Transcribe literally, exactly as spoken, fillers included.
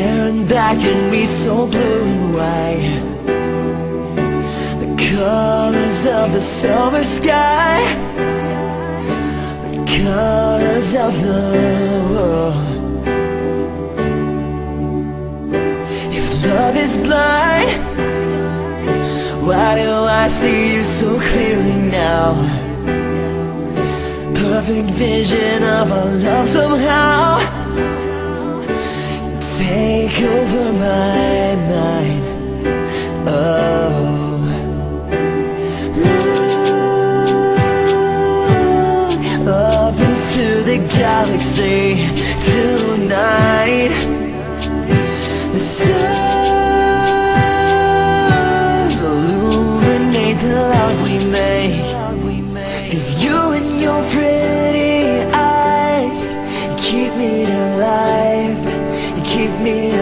staring back at me so blue and white. The colors of the summer sky, the colors of the world. If love is blind, why do I see you so clearly now? Perfect vision of our love somehow take over my mind. Oh, up into the galaxy tonight. The stars illuminate the love we make. 'Cause you and your pretty eyes keep me alive, keep me alive.